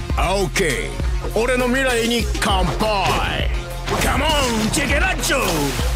オッケー、俺の未来に乾杯。カモンチェケラッチョ。